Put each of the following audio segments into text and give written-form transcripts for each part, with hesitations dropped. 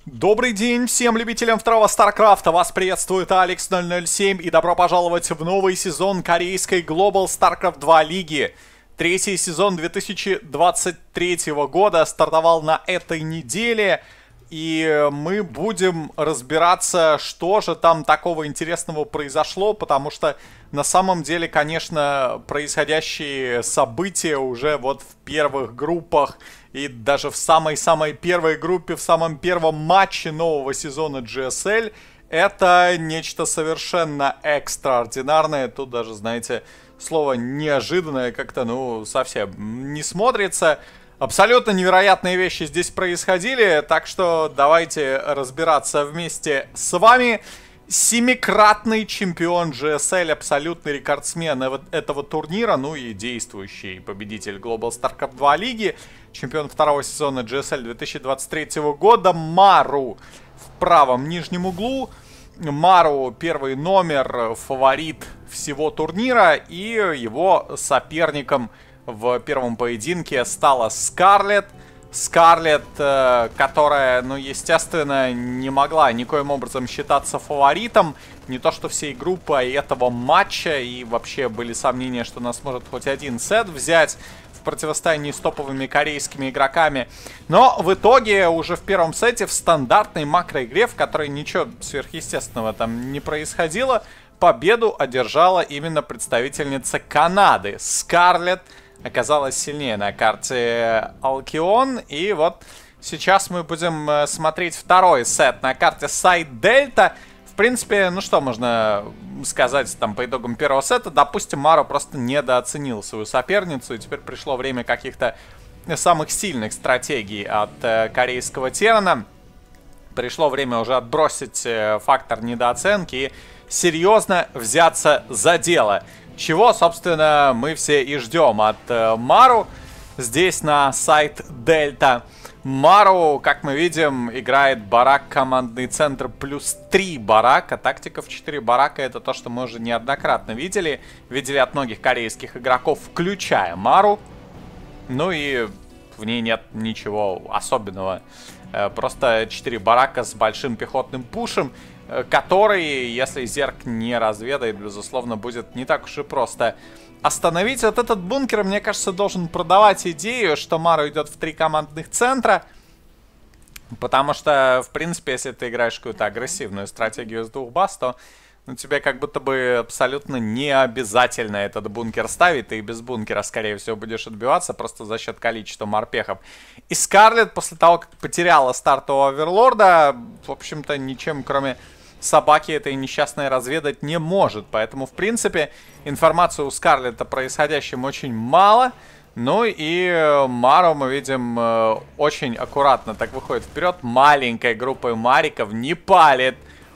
Добрый день всем любителям второго Старкрафта, вас приветствует Алекс 007 и добро пожаловать в новый сезон корейской Global StarCraft 2 лиги. Третий сезон 2023 года стартовал на этой неделе, и мы будем разбираться, что же там такого интересного произошло, потому что на самом деле, конечно, происходящие события уже вот в первых группах и даже в самой-самой первой группе, в самом первом матче нового сезона GSL, это нечто совершенно экстраординарное. Тут даже, знаете, слово неожиданное как-то, ну, совсем не смотрится. Абсолютно невероятные вещи здесь происходили, так что давайте разбираться вместе с вами. Семикратный чемпион GSL, абсолютный рекордсмен этого турнира, ну и действующий победитель Global StarCraft 2 лиги, чемпион второго сезона GSL 2023 года, Мару в правом нижнем углу. Мару первый номер, фаворит всего турнира, и его соперником в первом поединке стала Скарлетт. Скарлетт, которая, ну, естественно, не могла никоим образом считаться фаворитом. Не то что всей группы, а и этого матча. И вообще были сомнения, что она сможет хоть один сет взять в противостоянии с топовыми корейскими игроками. Но в итоге уже в первом сете, в стандартной макроигре, в которой ничего сверхъестественного там не происходило, победу одержала именно представительница Канады. Скарлетт оказалась сильнее на карте Алкион. И вот сейчас мы будем смотреть второй сет на карте Сайд Дельта. В принципе, ну что можно сказать там по итогам первого сета? Допустим, Мару просто недооценил свою соперницу, и теперь пришло время каких-то самых сильных стратегий от корейского Террана. Пришло время уже отбросить фактор недооценки и серьезно взяться за дело. Чего, собственно, мы все и ждем от Мару здесь на Сайд Дельта. Мару, как мы видим, играет барак командный центр плюс 3 барака. Тактика в 4 барака — это то, что мы уже неоднократно видели. Видели от многих корейских игроков, включая Мару. Ну и в ней нет ничего особенного. Просто 4 барака с большим пехотным пушем, который, если Зерк не разведает, безусловно, будет не так уж и просто остановить. Вот этот бункер, мне кажется, должен продавать идею, что Мару идет в 3 командных центра. Потому что, в принципе, если ты играешь какую-то агрессивную стратегию с 2 баз, то тебе как будто бы абсолютно не обязательно этот бункер ставить. Ты и без бункера, скорее всего, будешь отбиваться просто за счет количества морпехов. И Скарлетт, после того, как потеряла стартового оверлорда, в общем-то, ничем, кроме собаки этой несчастной, разведать не может. Поэтому, в принципе, информации у Скарлетт о происходящем очень мало. Ну и Мару, мы видим, очень аккуратно так выходит вперед. Маленькой группой мариков не палит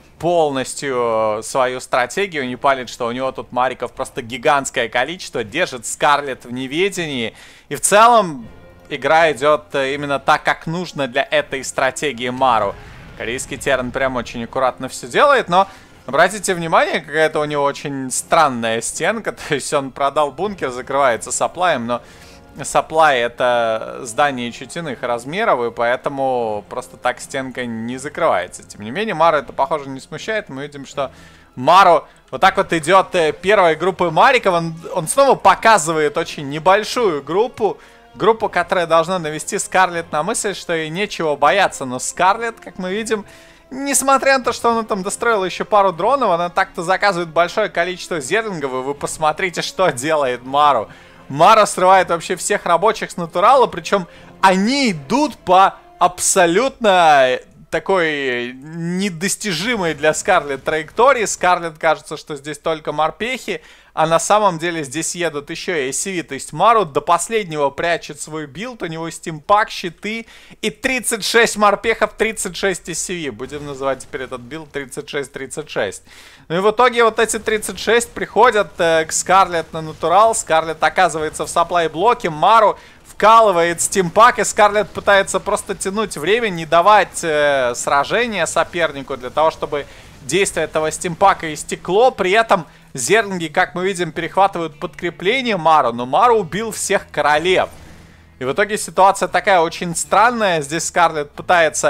полностью свою стратегию, не палит, что у него тут мариков просто гигантское количество. Держит Скарлетт в неведении. И в целом игра идет именно так, как нужно для этой стратегии Мару. Корейский Терран прям очень аккуратно все делает, но обратите внимание, какая-то у него очень странная стенка. То есть он продал бункер, закрывается сапплаем, но сапплай — это здание чуть иных размеров, и поэтому просто так стенка не закрывается. Тем не менее, Мару это, похоже, не смущает. Мы видим, что Мару вот так вот идет первой группой мариков. Он снова показывает очень небольшую группу. Группу, которая должна навести Скарлетт на мысль, что ей нечего бояться. Но Скарлетт, как мы видим, несмотря на то, что она там достроила еще пару дронов, она так-то заказывает большое количество зерлингов. И вы посмотрите, что делает Мару. Мару срывает вообще всех рабочих с натурала, причем они идут по абсолютно такой недостижимой для Скарлетт траектории. Скарлетт кажется, что здесь только морпехи, а на самом деле здесь едут еще и SCV. То есть Мару до последнего прячет свой билд, у него стимпак, щиты и 36 морпехов, 36 SCV. Будем называть теперь этот билд 36-36. Ну и в итоге вот эти 36 приходят к Скарлетт на натурал. Скарлетт оказывается в сапплай-блоке, Мару вкалывает стимпак, и Скарлетт пытается просто тянуть время, не давать сражения сопернику для того, чтобы действие этого стимпака истекло. При этом зерлинги, как мы видим, перехватывают подкрепление Мару, но Мару убил всех королев. И в итоге ситуация такая очень странная. Здесь Скарлетт пытается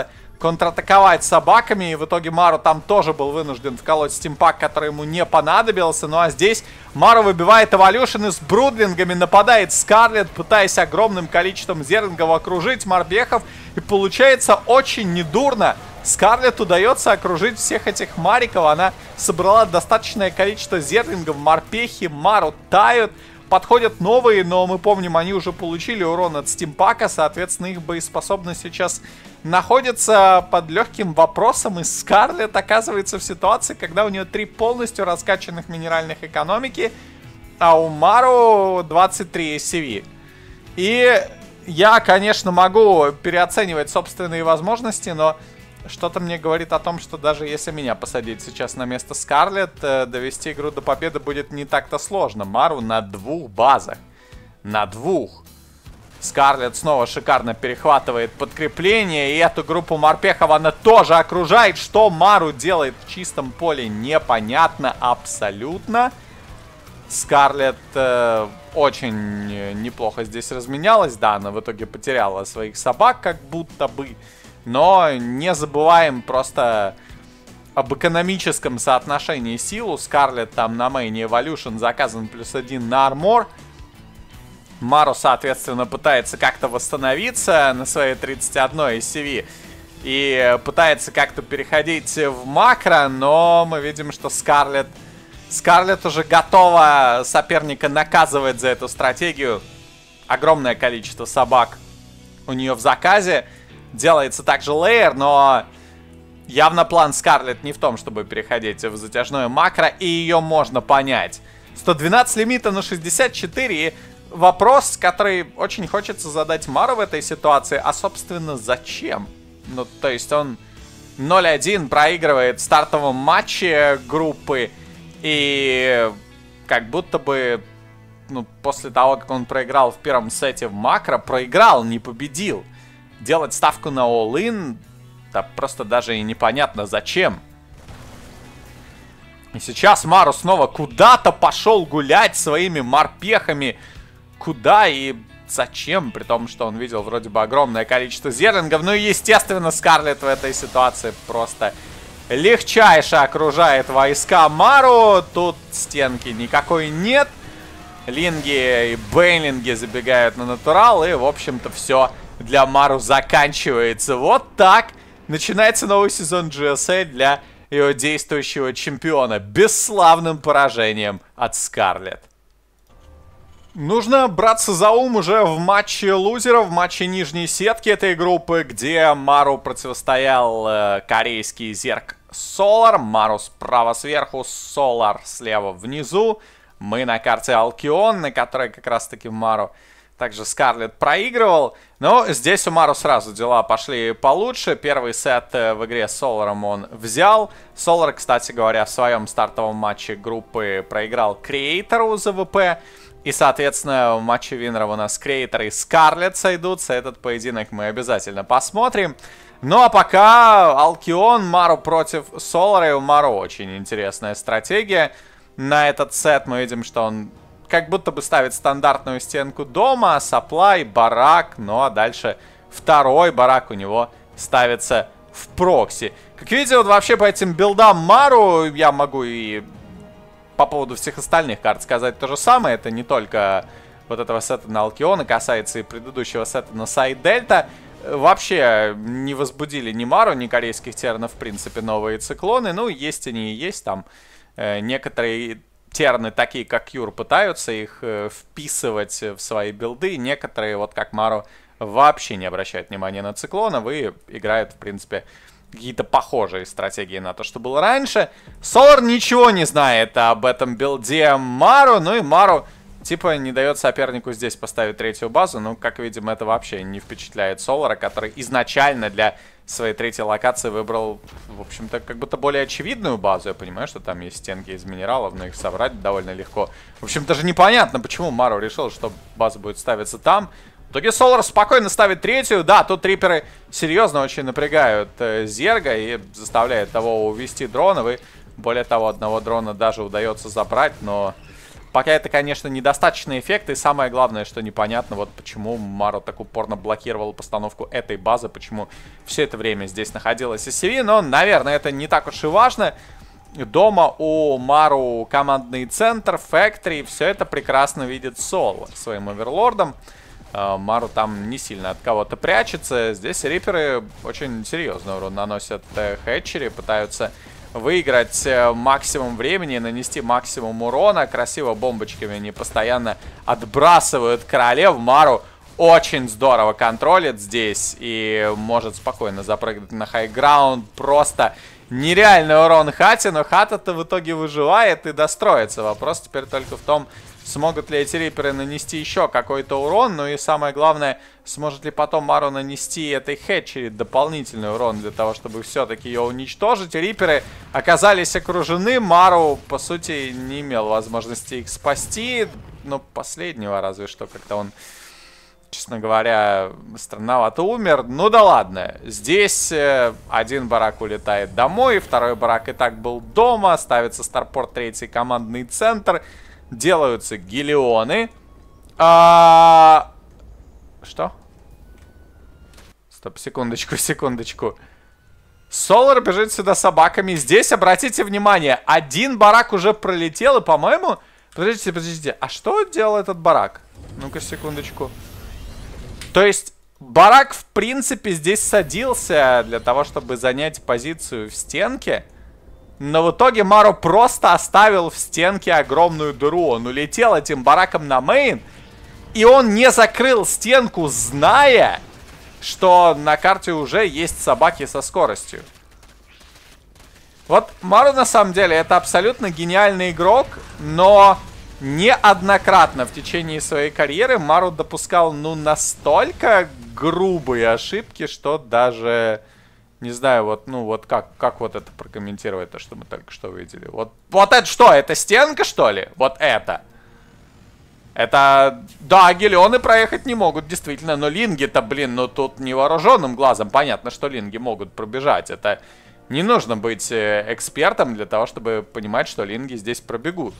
контратаковать собаками. И в итоге Мару там тоже был вынужден вколоть стимпак, который ему не понадобился. Ну а здесь Мару выбивает эволюшн и с брудлингами нападает Скарлетт, пытаясь огромным количеством зерлингов окружить морпехов. И получается очень недурно. Скарлетт удается окружить всех этих мариков. Она собрала достаточное количество зерлингов. Морпехи Мару тают. Подходят новые, но мы помним, они уже получили урон от стимпака. Соответственно, их боеспособность сейчас находится под легким вопросом. И Скарлетт оказывается в ситуации, когда у нее 3 полностью раскачанных минеральных экономики, а у Мару 23 ACV. И я, конечно, могу переоценивать собственные возможности, но что-то мне говорит о том, что даже если меня посадить сейчас на место Скарлетт, довести игру до победы будет не так-то сложно. Мару на 2 базах. На 2. Скарлетт снова шикарно перехватывает подкрепление. И эту группу морпехов она тоже окружает. Что Мару делает в чистом поле, непонятно абсолютно. Скарлетт очень неплохо здесь разменялась. Да, она в итоге потеряла своих собак, как будто бы. Но не забываем просто об экономическом соотношении сил. У Скарлетт там на мейне Evolution заказан +1 на армор. Мару, соответственно, пытается как-то восстановиться на своей 31 ACV. И пытается как-то переходить в макро. Но мы видим, что Скарлетт уже готова соперника наказывать за эту стратегию. Огромное количество собак у нее в заказе. Делается также лейер, но явно план Скарлетт не в том, чтобы переходить в затяжное макро, и ее можно понять. 112 лимита на 64, и вопрос, который очень хочется задать Мару в этой ситуации, а собственно зачем? Ну, то есть он 0-1 проигрывает в стартовом матче группы, и как будто бы, ну, после того, как он проиграл в первом сете в макро, проиграл, не победил. Делать ставку на all-in, да просто даже и непонятно зачем. И сейчас Мару снова куда-то пошел гулять своими морпехами. Куда и зачем? При том, что он видел вроде бы огромное количество зерлингов. Ну и естественно, Скарлетт в этой ситуации просто легчайше окружает войска Мару. Тут стенки никакой нет. Линги и бейнлинги забегают на натурал. И в общем-то все для Мару заканчивается. Вот так начинается новый сезон GSA для ее действующего чемпиона. Бесславным поражением от Скарлетт. Нужно браться за ум уже в матче лузеров, в матче нижней сетки этой группы, где Мару противостоял корейский Зерк Солар. Мару справа сверху, Солар слева внизу. Мы на карте Алкион, на которой как раз-таки Мару также Скарлетт проигрывал. Но здесь у Мару сразу дела пошли получше. Первый сет в игре с Соларом он взял. Солар, кстати говоря, в своем стартовом матче группы проиграл Креатору за ВП. И, соответственно, в матче Виннеров у нас Креатор и Скарлетт сойдутся. Этот поединок мы обязательно посмотрим. Ну а пока Алкион, Мару против Солара. И у Мару очень интересная стратегия. На этот сет мы видим, что он как будто бы ставит стандартную стенку дома, саплай, барак, ну а дальше второй барак у него ставится в прокси. Как видите, вот вообще по этим билдам Мару я могу и по поводу всех остальных карт сказать то же самое. Это не только вот этого сета на Алкиона, касается и предыдущего сета на Сайд Дельта. Вообще не возбудили ни Мару, ни корейских тернов, в принципе, новые циклоны. Ну, есть они и есть там. Некоторые терны, такие как Юр, пытаются их вписывать в свои билды. Некоторые, вот как Мару, вообще не обращают внимания на циклонов и играют, в принципе, какие-то похожие стратегии на то, что было раньше. Солар ничего не знает об этом билде Мару. Ну и Мару, типа, не дает сопернику здесь поставить третью базу. Ну, как видим, это вообще не впечатляет Солара, который изначально для своей третьей локации выбрал, в общем-то, как будто более очевидную базу. Я понимаю, что там есть стенки из минералов, но их собрать довольно легко. В общем, даже непонятно, почему Мару решил, что база будет ставиться там. В итоге Солар спокойно ставит третью. Да, тут триперы серьезно очень напрягают Зерга и заставляют того увести дронов. И более того, одного дрона даже удается забрать, но Пока это, конечно, недостаточный эффект, и самое главное, что непонятно, вот почему Маро так упорно блокировал постановку этой базы, почему все это время здесь находилась SCV, но, наверное, это не так уж и важно. Дома у Мару командный центр, фэктори, все это прекрасно видит Сол своим оверлордом. Мару там не сильно от кого-то прячется. Здесь риперы очень серьезный урон наносят хэтчери, пытаются выиграть максимум времени, нанести максимум урона. Красиво бомбочками они постоянно отбрасывают королев. Мару очень здорово контролит здесь и может спокойно запрыгнуть на хайграунд. Просто нереальный урон Хате, но Хата-то в итоге выживает и достроится. Вопрос теперь только в том, смогут ли эти риперы нанести еще какой-то урон. Ну и самое главное, сможет ли потом Мару нанести этой хэтчери дополнительный урон для того, чтобы все-таки ее уничтожить. Риперы оказались окружены. Мару, по сути, не имел возможности их спасти. Ну, последнего разве что как-то он, честно говоря, странновато умер. Ну да ладно. Здесь один барак улетает домой, второй барак и так был дома. Ставится старпорт, третий командный центр. Делаются гелионы. Что? Стоп, секундочку, секундочку. Солар бежит сюда собаками. Здесь, обратите внимание, один барак уже пролетел. И, по-моему... Подождите, подождите. А что делал этот барак? Ну-ка, секундочку. То есть, барак, в принципе, здесь садился для того, чтобы занять позицию в стенке. Но в итоге Мару просто оставил в стенке огромную дыру. Он улетел этим бараком на мейн. И он не закрыл стенку, зная, что на карте уже есть собаки со скоростью. Вот Мару на самом деле это абсолютно гениальный игрок. Но неоднократно в течение своей карьеры Мару допускал, ну, настолько грубые ошибки, что даже... Не знаю, вот, ну, вот как вот это прокомментировать, то, что мы только что видели. Вот это что? Это стенка, что ли? Вот это. Это... Да, гелионы проехать не могут, действительно. Но линги-то, блин, ну тут невооруженным глазом понятно, что линги могут пробежать. Это не нужно быть экспертом для того, чтобы понимать, что линги здесь пробегут.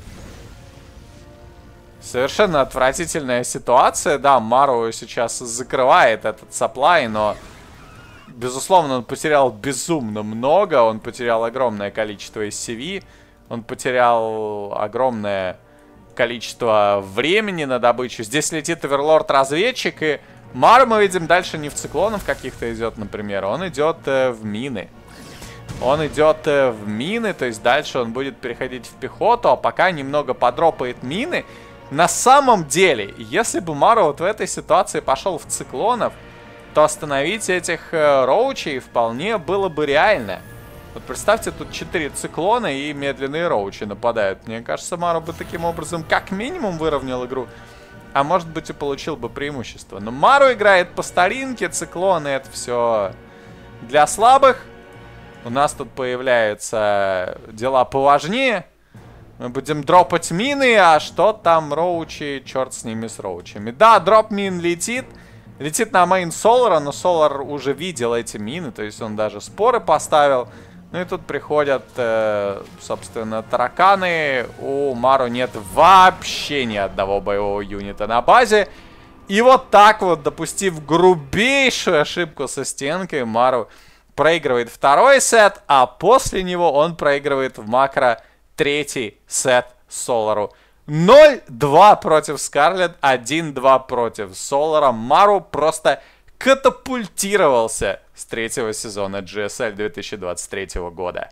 Совершенно отвратительная ситуация. Да, Мару сейчас закрывает этот сапплай, но... Безусловно, он потерял безумно много. Он потерял огромное количество SCV. Он потерял огромное количество времени на добычу. Здесь летит оверлорд-разведчик. И Мару, мы видим, дальше не в циклонов каких-то идет, например. Он идет в мины. Он идет в мины. То есть дальше он будет переходить в пехоту. А пока немного подропает мины. На самом деле, если бы Мару вот в этой ситуации пошел в циклонов, то остановить этих роучей вполне было бы реально. Вот представьте, тут 4 циклона и медленные роучи нападают. Мне кажется, Мару бы таким образом как минимум выровнял игру. А может быть и получил бы преимущество. Но Мару играет по старинке, циклоны это все для слабых. У нас тут появляются дела поважнее. Мы будем дропать мины, а что там роучи, черт с ними с роучами. Да, дроп мин летит. Летит на мейн Солара, но Солар уже видел эти мины, то есть он даже споры поставил. Ну и тут приходят, собственно, тараканы. У Мару нет вообще ни одного боевого юнита на базе. И вот так вот, допустив грубейшую ошибку со стенкой, Мару проигрывает второй сет, а после него он проигрывает в макро третий сет Солару. 0-2 против Скарлетт, 1-2 против Солара. Мару просто катапультировался с третьего сезона GSL 2023 года.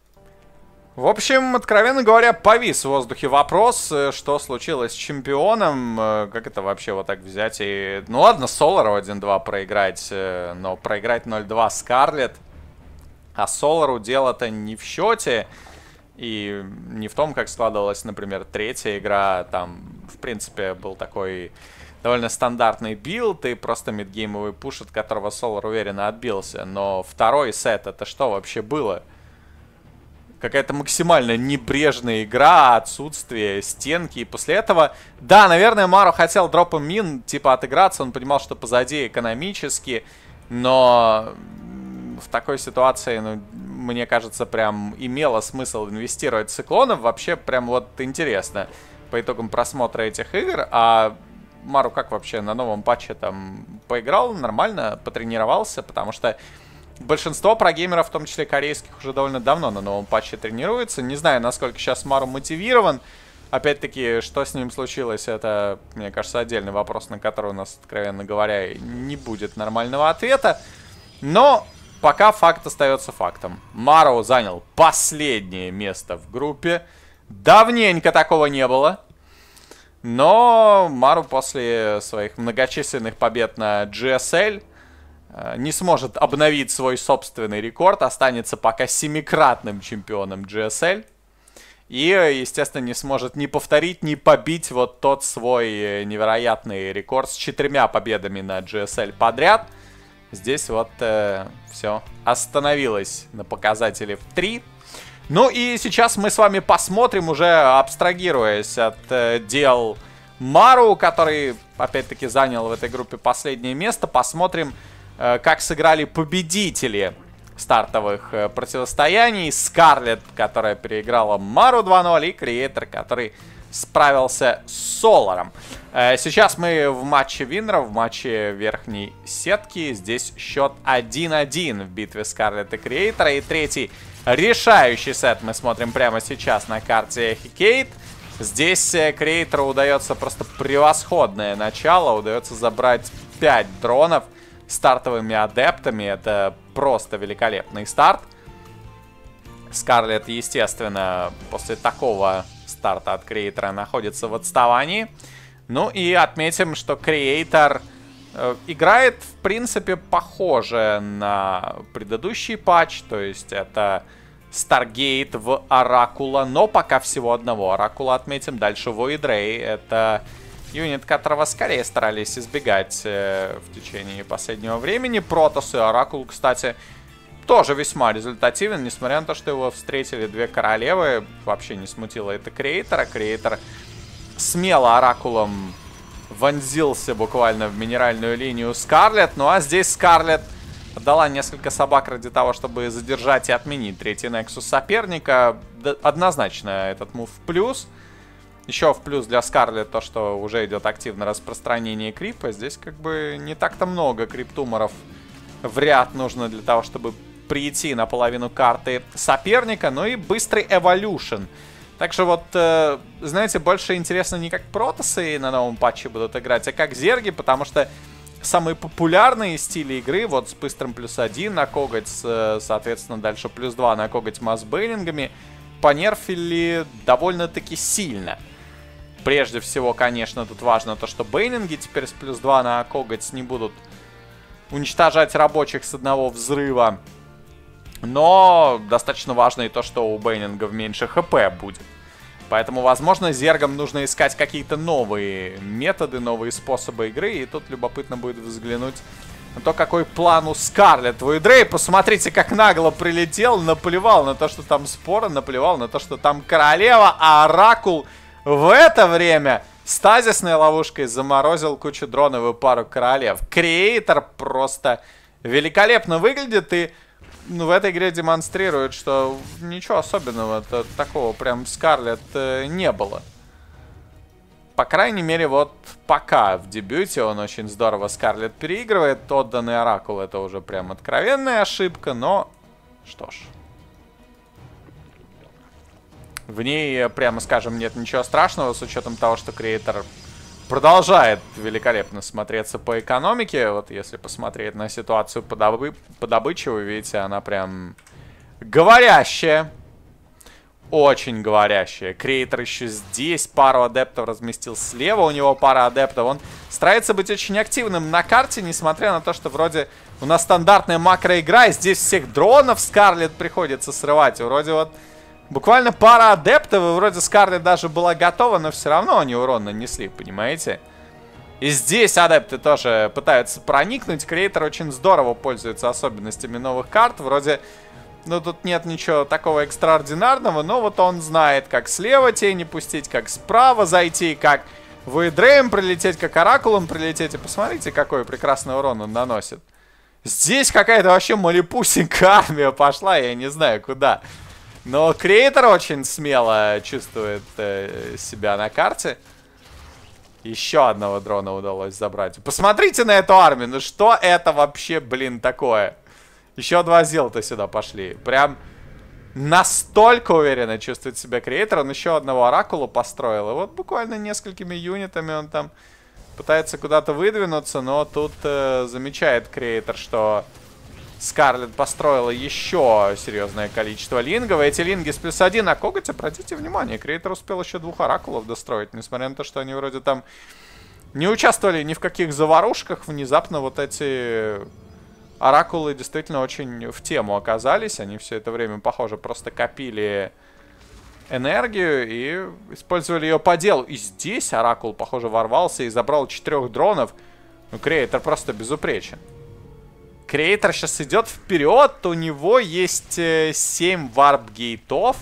В общем, откровенно говоря, повис в воздухе вопрос, что случилось с чемпионом. Как это вообще вот так взять и... Ну ладно, Солару 1-2 проиграть, но проиграть 0-2 Скарлетт. А Солару дело-то не в счете. И не в том, как складывалась, например, третья игра. Там, в принципе, был такой довольно стандартный билд и просто мидгеймовый пуш, от которого Солар уверенно отбился. Но второй сет, это что вообще было? Какая-то максимально небрежная игра, отсутствие стенки. И после этого, да, наверное, Мару хотел дропом мин, типа, отыграться. Он понимал, что позади экономически. Но в такой ситуации, ну, мне кажется, прям имело смысл инвестировать в циклонов. Вообще, прям вот интересно по итогам просмотра этих игр. А Мару как вообще на новом патче там поиграл нормально, потренировался, потому что большинство прогеймеров, в том числе корейских, уже довольно давно на новом патче тренируется. Не знаю, насколько сейчас Мару мотивирован. Опять-таки, что с ним случилось, это, мне кажется, отдельный вопрос, на который у нас, откровенно говоря, не будет нормального ответа. Но пока факт остается фактом. Мару занял последнее место в группе. Давненько такого не было. Но Мару после своих многочисленных побед на GSL не сможет обновить свой собственный рекорд. Останется пока 7-кратным чемпионом GSL. И, естественно, не сможет ни повторить, ни побить вот тот свой невероятный рекорд с 4 победами на GSL подряд. Здесь вот все остановилось на показателе в 3. Ну и сейчас мы с вами посмотрим, уже абстрагируясь от дел Мару, который, опять-таки, занял в этой группе последнее место. Посмотрим, как сыграли победители стартовых противостояний. Скарлетт, которая переиграла Мару 2-0, и Креатор, который справился с Соларом. Сейчас мы в матче виннеров, в матче верхней сетки. Здесь счет 1-1 в битве Скарлетт и Креатора. И третий решающий сет мы смотрим прямо сейчас на карте Hecate. Здесь Креатору удается просто превосходное начало. Удается забрать 5 дронов стартовыми адептами. Это просто великолепный старт. Скарлетт, естественно, после такого старта от Креатора находится в отставании. Ну и отметим, что Креатор играет, в принципе, похоже на предыдущий патч. То есть это Старгейт в Оракула, но пока всего одного Оракула отметим. Дальше Void Ray. Это юнит, которого скорее старались избегать в течение последнего времени. Протос и Оракул, кстати, тоже весьма результативен, несмотря на то, что его встретили 2 королевы. Вообще не смутило это Креатора. Креатор смело Оракулом вонзился буквально в минеральную линию Скарлетт. Ну а здесь Скарлетт отдала несколько собак ради того, чтобы задержать и отменить третий Нексус соперника. Однозначно этот мув в плюс. Еще в плюс для Скарлетт то, что уже идет активное распространение крипа. Здесь как бы не так-то много криптуморов в ряд нужно для того, чтобы прийти на половину карты соперника. Ну и быстрый эволюшн. Также вот, знаете, больше интересно не как протосы на новом патче будут играть, а как зерги, потому что самые популярные стили игры, вот с быстрым +1 на коготь, соответственно, дальше +2 на коготь масс-бейлингами, понерфили довольно-таки сильно. Прежде всего, конечно, тут важно то, что бейлинги теперь с +2 на коготь не будут уничтожать рабочих с одного взрыва. Но достаточно важно и то, что у бейлингов меньше хп будет. Поэтому, возможно, зергам нужно искать какие-то новые методы, новые способы игры. И тут любопытно будет взглянуть на то, какой план у Скарлетт. Void Ray, посмотрите, как нагло прилетел, наплевал на то, что там спора, наплевал на то, что там королева, а Оракул в это время стазисной ловушкой заморозил кучу дронов и пару королев. Креатор просто великолепно выглядит и в этой игре демонстрирует, что ничего особенного такого прям в Скарлетт не было. По крайней мере, вот пока в дебюте он очень здорово Скарлетт переигрывает. Отданный Оракул — это уже прям откровенная ошибка, но что ж. В ней, прямо скажем, нет ничего страшного, с учетом того, что Креатор продолжает великолепно смотреться по экономике. Вот если посмотреть на ситуацию по добыче, вы видите, она прям говорящая. Очень говорящая. Креатор еще здесь пару адептов разместил слева. У него пара адептов. Он старается быть очень активным на карте, несмотря на то, что вроде у нас стандартная макроигра. И здесь всех дронов Скарлетт приходится срывать. И вроде вот буквально пара адептов, и вроде Скарлетт даже была готова, но все равно они урон нанесли, понимаете? И здесь адепты тоже пытаются проникнуть. Креатор очень здорово пользуется особенностями новых карт. Вроде, ну, тут нет ничего такого экстраординарного, но вот он знает, как слева тени пустить, как справа зайти, как Void Ray'ем прилететь, как Оракулом прилететь. И посмотрите, какой прекрасный урон он наносит. Здесь какая-то вообще малипусенькая армия пошла, я не знаю куда. Но Креатор очень смело чувствует себя на карте. Еще одного дрона удалось забрать. Посмотрите на эту армию. Ну что это вообще, блин, такое? Еще 2 зилта сюда пошли. Прям настолько уверенно чувствует себя Креатор. Он еще одного Оракула построил. И вот буквально несколькими юнитами он там пытается куда-то выдвинуться. Но тут замечает Креатор, что Скарлетт построила еще серьезное количество лингов. Эти линги с +1 на коготь, обратите внимание, Креатор успел еще 2 оракулов достроить. Несмотря на то, что они вроде там не участвовали ни в каких заварушках, внезапно вот эти оракулы действительно очень в тему оказались. Они все это время, похоже, просто копили энергию и использовали ее по делу. И здесь оракул, похоже, ворвался и забрал 4 дронов. Ну, Креатор просто безупречен. Креатор сейчас идет вперед, у него есть 7 варп-гейтов.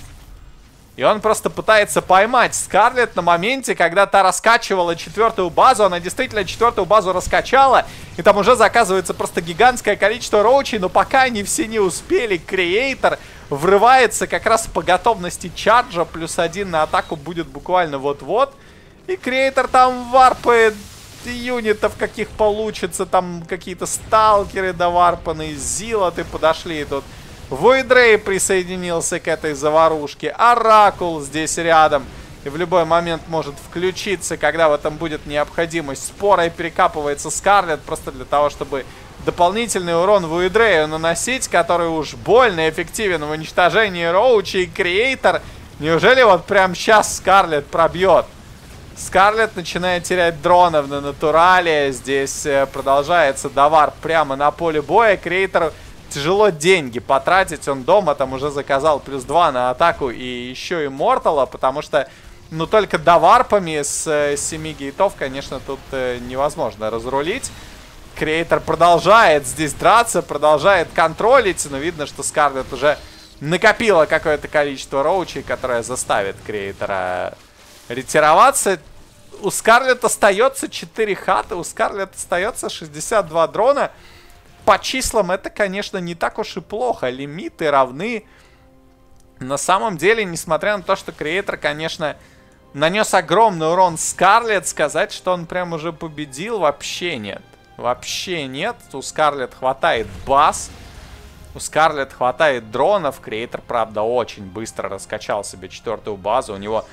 И он просто пытается поймать Скарлетт на моменте, когда та раскачивала 4-ю базу. Она действительно 4-ю базу раскачала. И там уже заказывается просто гигантское количество роучей. Но пока они все не успели, Креатор врывается как раз по готовности чарджа. +1 на атаку будет буквально вот-вот. И Креатор там варпает юнитов, каких получится. Там какие-то сталкеры доварпанные, зилоты подошли. Тут Войдрей присоединился к этой заварушке. Оракул здесь рядом. И в любой момент может включиться, когда в этом будет необходимость. Спорой перекапывается Скарлетт просто для того, чтобы дополнительный урон Войдрею наносить, который уж больно эффективен в уничтожении роучей. Креатор. Неужели вот прямо сейчас Скарлетт пробьет? Скарлетт начинает терять дронов на натурале. Здесь продолжается довар прямо на поле боя. Креатору тяжело деньги потратить. Он дома там уже заказал +2 на атаку и еще и Мортала, потому что, ну, только доварпами с 7 гейтов, конечно, тут невозможно разрулить. Креатор продолжает здесь драться, продолжает контролить, но видно, что Скарлетт уже накопила какое-то количество роучей, которое заставит Креатора ретироваться. У Скарлетт остается 4 хаты, у Скарлетт остается 62 дрона. По числам это, конечно, не так уж и плохо. Лимиты равны. На самом деле, несмотря на то, что Креатор, конечно, нанес огромный урон Скарлетт, сказать, что он прям уже победил, вообще нет. Вообще нет. У Скарлетт хватает баз. У Скарлетт хватает дронов. Креатор, правда, очень быстро раскачал себе 4-ю базу. У него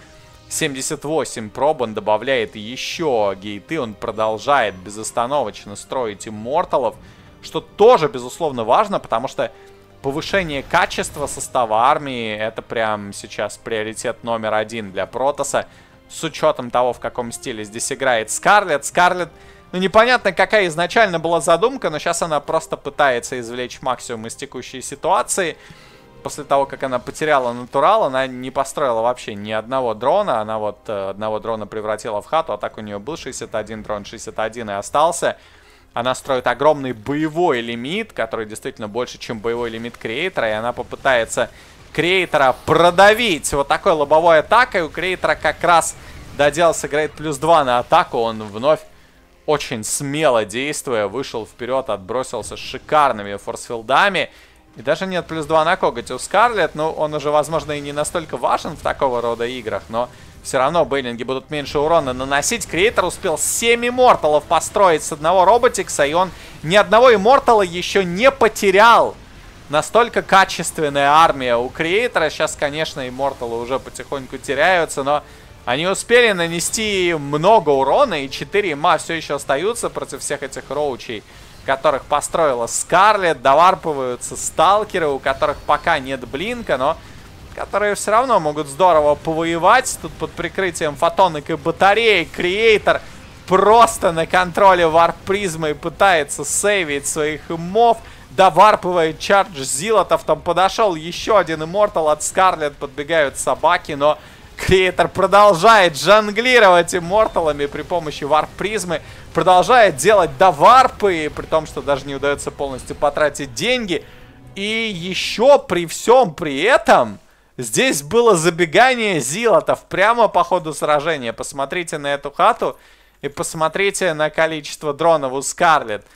78 проб, он добавляет еще гейты. Он продолжает безостановочно строить имморталов. Что тоже, безусловно, важно, потому что повышение качества состава армии — это прям сейчас приоритет номер 1 для Протоса. С учетом того, в каком стиле здесь играет Скарлетт. Скарлетт, ну, непонятно, какая изначально была задумка, но сейчас она просто пытается извлечь максимум из текущей ситуации. После того, как она потеряла натурал, она не построила вообще ни одного дрона. Она вот одного дрона превратила в хату, а так у нее был 61 дрон, 61 и остался. Она строит огромный боевой лимит, который действительно больше, чем боевой лимит Креатора. И она попытается Креатора продавить вот такой лобовой атакой. У Креатора как раз доделал, сыграет +2 на атаку. Он вновь, очень смело действуя, вышел вперед, отбросился с шикарными форсфилдами. И даже нет +2 на коготь у Скарлетт. Ну, он уже, возможно, и не настолько важен в такого рода играх, но все равно бейлинги будут меньше урона наносить. Креатор успел 7 имморталов построить с одного роботикса, и он ни одного иммортала еще не потерял. Настолько качественная армия у Креатора. Сейчас, конечно, имморталы уже потихоньку теряются, но они успели нанести много урона, и 4 имма все еще остаются против всех этих роучей, которых построила Скарлетт. Доварпываются сталкеры, у которых пока нет блинка, но которые все равно могут здорово повоевать. Тут под прикрытием фотонок и батарей Креатор просто на контроле варп-призмы пытается сейвить своих иммов. Доварпывает чардж зилотов. Там подошел еще один иммортал от Скарлетт. Подбегают собаки, но Креатор продолжает жонглировать имморталами при помощи варп-призмы. Продолжает делать доварпы, при том, что даже не удается полностью потратить деньги. И еще при всем при этом здесь было забегание зилотов прямо по ходу сражения. Посмотрите на эту хату и посмотрите на количество дронов у Скарлетт.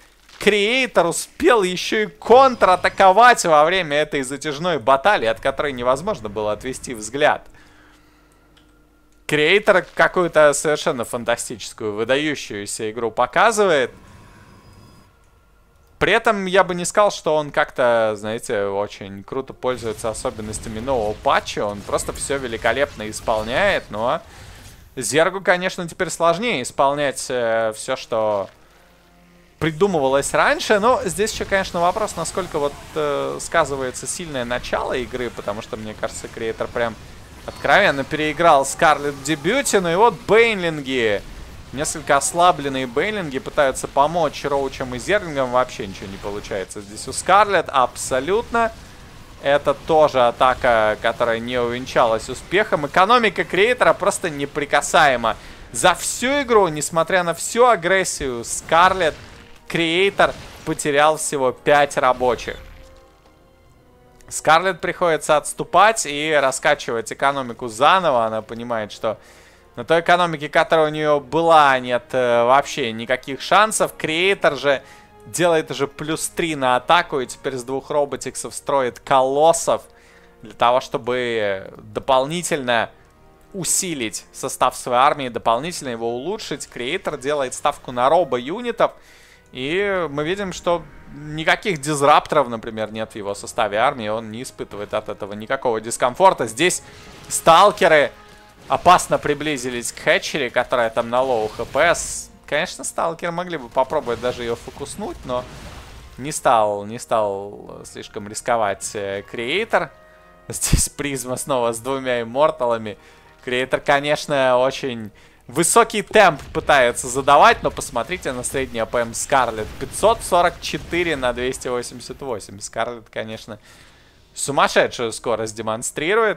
Креатор успел еще и контратаковать во время этой затяжной баталии, от которой невозможно было отвести взгляд. Креатор какую-то совершенно фантастическую, выдающуюся игру показывает. При этом я бы не сказал, что он как-то, знаете, очень круто пользуется особенностями нового патча. Он просто все великолепно исполняет, но Зергу, конечно, теперь сложнее исполнять все, что придумывалось раньше. Но здесь еще, конечно, вопрос, насколько вот сказывается сильное начало игры, потому что, мне кажется, Креатор прям откровенно переиграл Скарлетт в дебюте. Ну и вот бейнлинги, несколько ослабленные бейнлинги пытаются помочь Роучам и Зерлингам. Вообще ничего не получается здесь у Скарлетт абсолютно. Это тоже атака, которая не увенчалась успехом. Экономика Креатора просто неприкасаема. За всю игру, несмотря на всю агрессию Скарлетт, Креатор потерял всего 5 рабочих. Скарлетт приходится отступать и раскачивать экономику заново. Она понимает, что на той экономике, которая у нее была, нет вообще никаких шансов. Креатор же делает уже +3 на атаку. И теперь с 2 роботиксов строит колоссов. Для того, чтобы дополнительно усилить состав своей армии, дополнительно его улучшить. Креатор делает ставку на робо-юнитов. И мы видим, что никаких дизрапторов, например, нет в его составе армии. Он не испытывает от этого никакого дискомфорта. Здесь сталкеры опасно приблизились к Хэтчери, которая там на лоу хп. Конечно, сталкеры могли бы попробовать даже ее фокуснуть, но не стал слишком рисковать Креатор. Здесь призма снова с 2 имморталами. Креатор, конечно, очень высокий темп пытается задавать, но посмотрите на средний АПМ Скарлетт. 544 на 288. Скарлетт, конечно, сумасшедшую скорость демонстрирует.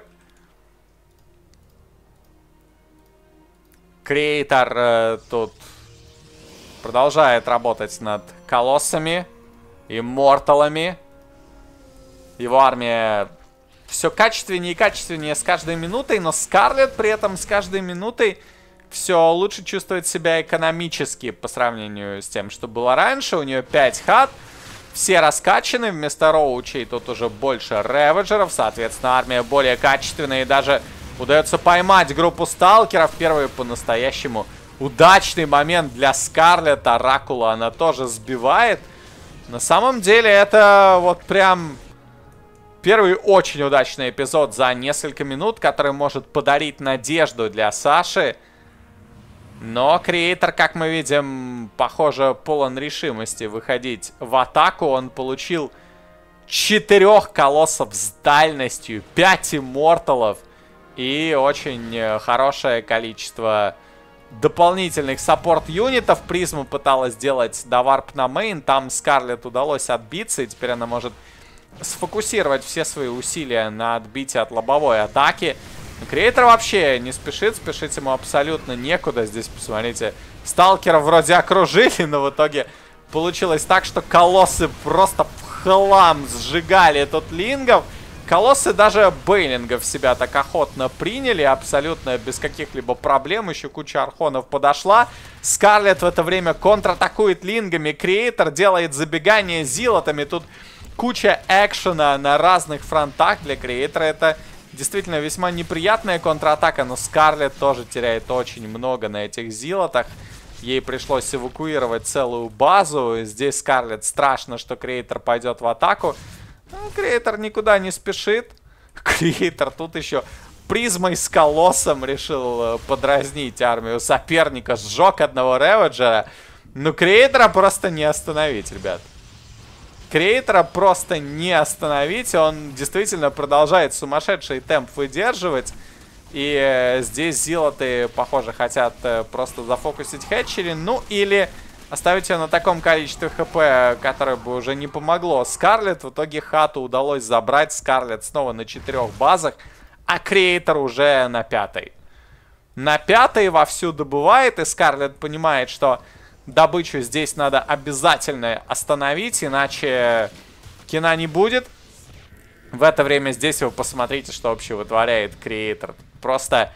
Креатор тут продолжает работать над колоссами, имморталами. Его армия все качественнее и качественнее с каждой минутой, но Скарлетт при этом с каждой минутой все лучше чувствует себя экономически по сравнению с тем, что было раньше. У нее 5 хат, все раскачаны. Вместо роучей тут уже больше реведжеров. Соответственно, армия более качественная. И даже удается поймать группу сталкеров. Первый по-настоящему удачный момент для Скарлетт. Оракула она тоже сбивает. На самом деле это вот прям первый очень удачный эпизод за несколько минут, который может подарить надежду для Саши. Но Креатор, как мы видим, похоже, полон решимости выходить в атаку. Он получил 4 колоссов с дальностью, 5 имморталов и очень хорошее количество дополнительных саппорт-юнитов. Призму пыталась сделать доварп на мейн. Там Скарлетт удалось отбиться, и теперь она может сфокусировать все свои усилия на отбитии от лобовой атаки. Креатор вообще не спешит, спешить ему абсолютно некуда. Здесь, посмотрите, сталкеров вроде окружили, но в итоге получилось так, что колоссы просто в хлам сжигали тут лингов. Колоссы даже бейлингов себя так охотно приняли, абсолютно без каких-либо проблем. Еще куча архонов подошла. Скарлетт в это время контратакует лингами. Креатор делает забегание зилотами. Тут куча экшена на разных фронтах. Для Креатора это действительно весьма неприятная контратака, но Скарлетт тоже теряет очень много на этих зилотах. Ей пришлось эвакуировать целую базу. Здесь Скарлетт страшно, что Креатор пойдет в атаку. Но Креатор никуда не спешит. Креатор тут еще призмой с колоссом решил подразнить армию соперника. Сжег одного реведжера. Но Креатора просто не остановить, ребят. Креатора просто не остановить. Он действительно продолжает сумасшедший темп выдерживать. И здесь зилоты, похоже, хотят просто зафокусить Хэтчери. Ну, или оставить ее на таком количестве хп, которое бы уже не помогло Скарлетт. В итоге хату удалось забрать. Скарлетт снова на 4 базах, а Креатор уже на 5. На 5 вовсю добывает, и Скарлетт понимает, что добычу здесь надо обязательно остановить, иначе кино не будет. В это время здесь вы посмотрите, что вообще вытворяет Креатор. Просто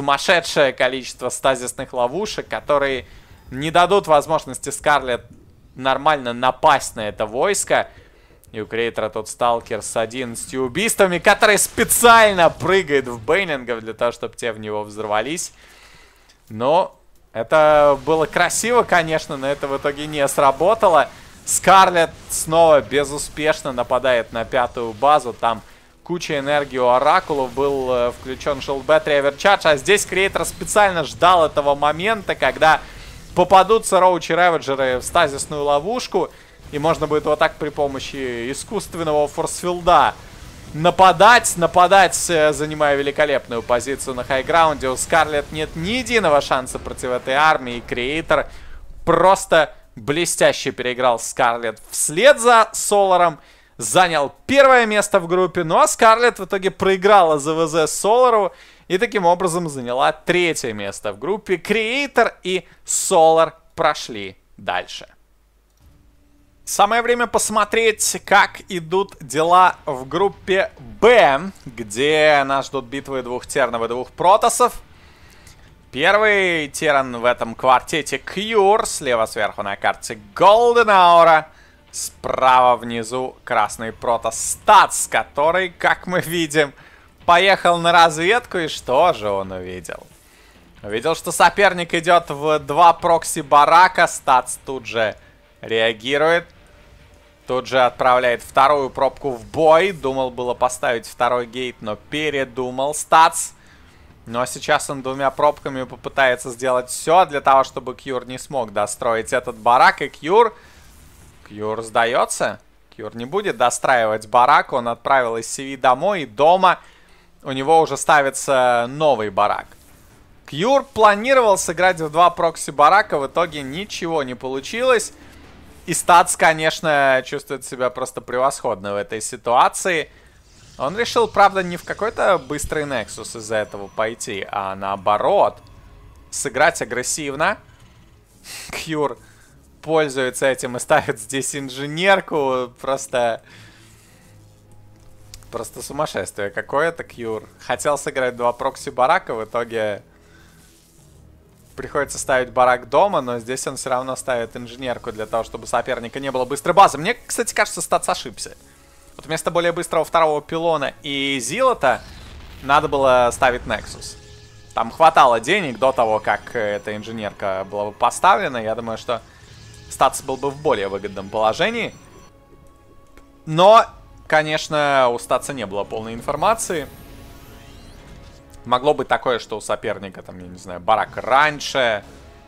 сумасшедшее количество стазисных ловушек, которые не дадут возможности Скарлетт нормально напасть на это войско. И у Креатора тут сталкер с 11 убийствами, который специально прыгает в бейнингов для того, чтобы те в него взорвались. Но это было красиво, конечно, но это в итоге не сработало. Скарлетт снова безуспешно нападает на 5-ю базу. Там куча энергии у Оракулов, был включен Shield Battery Overcharge. А здесь Креатор специально ждал этого момента, когда попадутся Роучи Реведжеры в стазисную ловушку. И можно будет вот так при помощи искусственного форсфилда нападать, занимая великолепную позицию на хайграунде. У Скарлетт нет ни единого шанса против этой армии. И Креатор просто блестяще переиграл Скарлетт вслед за Соларом. Занял первое место в группе. Ну а Скарлетт в итоге проиграла ЗВЗ Солару. И таким образом заняла 3-е место в группе. Креатор и Солар прошли дальше. Самое время посмотреть, как идут дела в группе Б, где нас ждут битвы 2 Тернов и 2 Протоссов. Первый Теран в этом квартете Кьюр, слева сверху на карте Golden Aura, справа внизу красный Протосс Статс, который, как мы видим, поехал на разведку. И что же он увидел? Увидел, что соперник идет в 2 прокси-барака. Статс тут же реагирует. Тут же отправляет 2-ю пробку в бой. Думал было поставить 2-й гейт, но передумал Статс. Но сейчас он 2 пробками попытается сделать все для того, чтобы Кьюр не смог достроить этот барак. И Кьюр сдается. Кьюр не будет достраивать барак. Он отправил из CV домой. И дома у него уже ставится новый барак. Кьюр планировал сыграть в 2 прокси-барака. В итоге ничего не получилось. И Статс, конечно, чувствует себя просто превосходно в этой ситуации. Он решил, правда, не в какой-то быстрый Nexus из-за этого пойти, а наоборот, сыграть агрессивно. Кьюр пользуется этим и ставит здесь инженерку. Просто сумасшествие какое-то. Кьюр хотел сыграть 2 прокси-барака, в итоге приходится ставить барак дома, но здесь он все равно ставит инженерку для того, чтобы соперника не было быстрой базы. Мне, кстати, кажется, Статс ошибся. Вот вместо более быстрого 2-го пилона и Зилота надо было ставить Nexus. Там хватало денег до того, как эта инженерка была бы поставлена. Я думаю, что Статс был бы в более выгодном положении. Но, конечно, у Статса не было полной информации. Могло быть такое, что у соперника, там, я не знаю, барак раньше.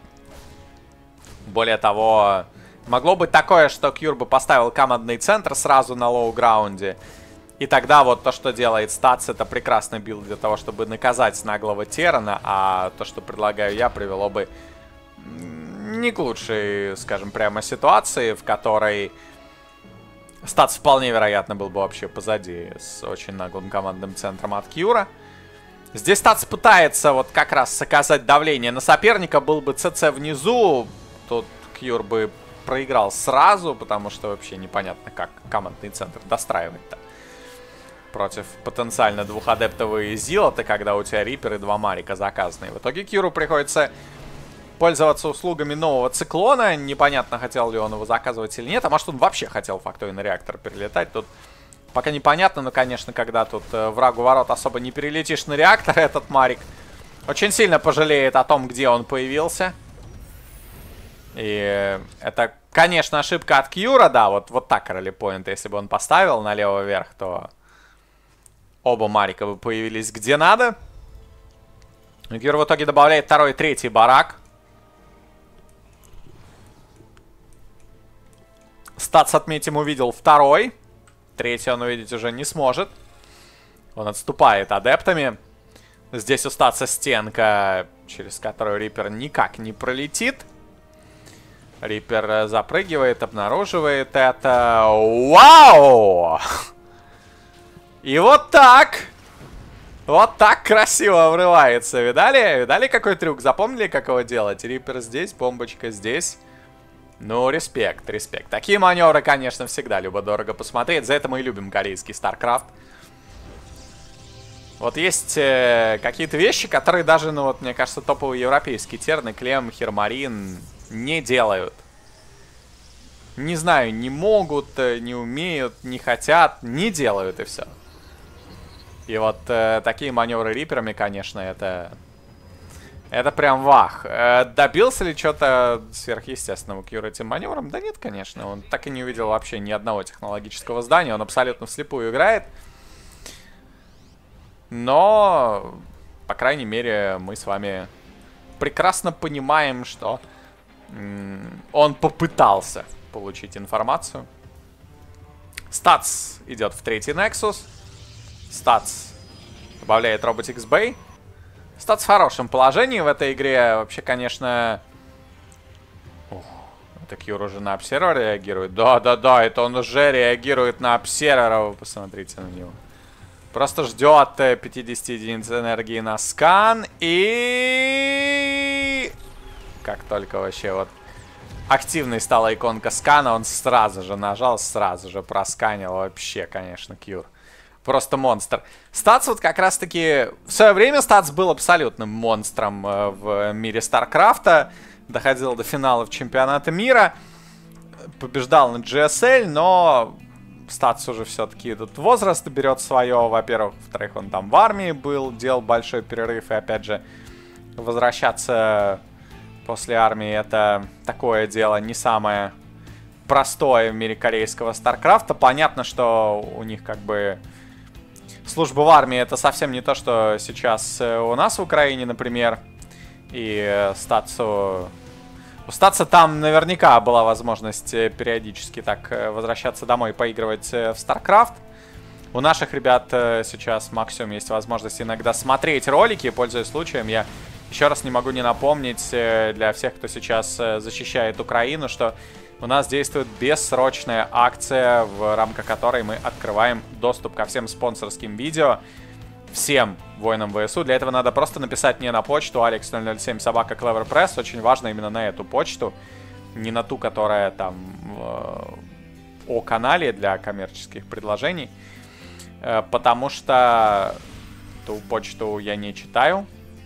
Более того, могло быть такое, что Кьюр бы поставил командный центр сразу на лоу-граунде. И тогда вот то, что делает Статс, это прекрасный билд для того, чтобы наказать наглого Терана. А то, что предлагаю я, привело бы не к лучшей, скажем, прямо ситуации, в которой Статс вполне вероятно был бы вообще позади с очень наглым командным центром от Кьюра. Здесь Статс пытается вот как раз оказать давление на соперника. Был бы ЦЦ внизу, тут Кьюр бы проиграл сразу, потому что вообще непонятно, как командный центр достраивать-то. Против потенциально 2 адептов и Зилота, когда у тебя Риппер и 2 Марика заказанные. В итоге Кьюру приходится пользоваться услугами нового циклона. Непонятно, хотел ли он его заказывать или нет. А может, он вообще хотел фактовый реактор перелетать. Тут пока непонятно, но, конечно, когда тут врагу ворот особо не перелетишь на реактор, этот Марик очень сильно пожалеет о том, где он появился. И это, конечно, ошибка от Кьюра, да, вот так ролли-поинт, если бы он поставил налево вверх, то оба Марика бы появились где надо. Кьюр в итоге добавляет 2-й и 3-й барак. Статс, отметим, увидел 2-й. 3-й он увидеть уже не сможет. Он отступает адептами. Здесь у Статса стенка, через которую Риппер никак не пролетит. Риппер запрыгивает, обнаруживает это. Вау! И вот так. Вот так красиво врывается. Видали? Видали, какой трюк? Запомнили, как его делать? Риппер здесь, бомбочка здесь. Ну, респект, респект. Такие маневры, конечно, всегда любо-дорого посмотреть. За это мы и любим корейский StarCraft. Вот есть какие-то вещи, которые даже, ну вот, мне кажется, топовые европейские терны, Клем, Хермарин не делают. Не знаю, не могут, не умеют, не хотят, не делают и все. И вот такие маневры риперами, конечно, это прям вах. Добился ли что-то сверхъестественного Кьюр этим маневром? Да нет, конечно. Он так и не увидел вообще ни одного технологического здания. Он абсолютно вслепую играет. Но, по крайней мере, мы с вами прекрасно понимаем, что он попытался получить информацию. Статс идет в третий Nexus. Статс добавляет Robotics Bay. Статс в хорошем положении в этой игре. Вообще, конечно... это Кьюр уже на обсервер реагирует. Да-да-да, это он уже реагирует на обсервера. Вы посмотрите на него. Просто ждет 50 единиц энергии на скан. И... как только вообще вот активной стала иконка скана, он сразу же нажал, сразу же просканил. Вообще, конечно, Кьюр. Просто монстр. Статс вот как раз-таки... в свое время Статс был абсолютным монстром в мире Старкрафта. Доходил до финалов чемпионата мира. Побеждал на GSL, но... Статс уже все-таки этот возраст берет свое. Во-первых, во-вторых, он там в армии был, делал большой перерыв. И опять же, возвращаться после армии — это такое дело не самое простое в мире корейского Старкрафта. Понятно, что у них как бы... служба в армии — это совсем не то, что сейчас у нас в Украине, например. И у Статса там наверняка была возможность периодически так возвращаться домой и поигрывать в StarCraft. У наших ребят сейчас максимум есть возможность иногда смотреть ролики. Пользуясь случаем, я еще раз не могу не напомнить для всех, кто сейчас защищает Украину, что у нас действует бессрочная акция, в рамках которой мы открываем доступ ко всем спонсорским видео, всем воинам ВСУ. Для этого надо просто написать мне на почту alex007@cleverpress. Очень важно именно на эту почту, не на ту, которая там о канале для коммерческих предложений, потому что ту почту я не читаю.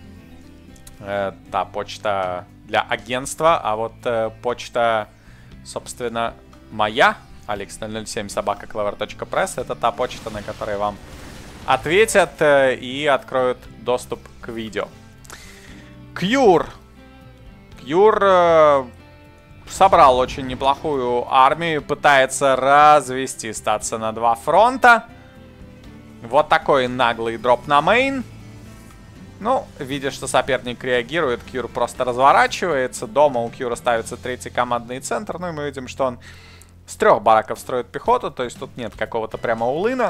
Та почта для агентства, а вот почта, собственно, моя, alex007@clever.press, это та почта, на которой вам ответят и откроют доступ к видео. Кьюр собрал очень неплохую армию, пытается развести Статса на 2 фронта. Вот такой наглый дроп на мейн. Ну, видя, что соперник реагирует, Кьюр просто разворачивается. Дома у Кьюра ставится третий командный центр. Ну и мы видим, что он с 3 бараков строит пехоту. То есть тут нет какого-то прямо улына.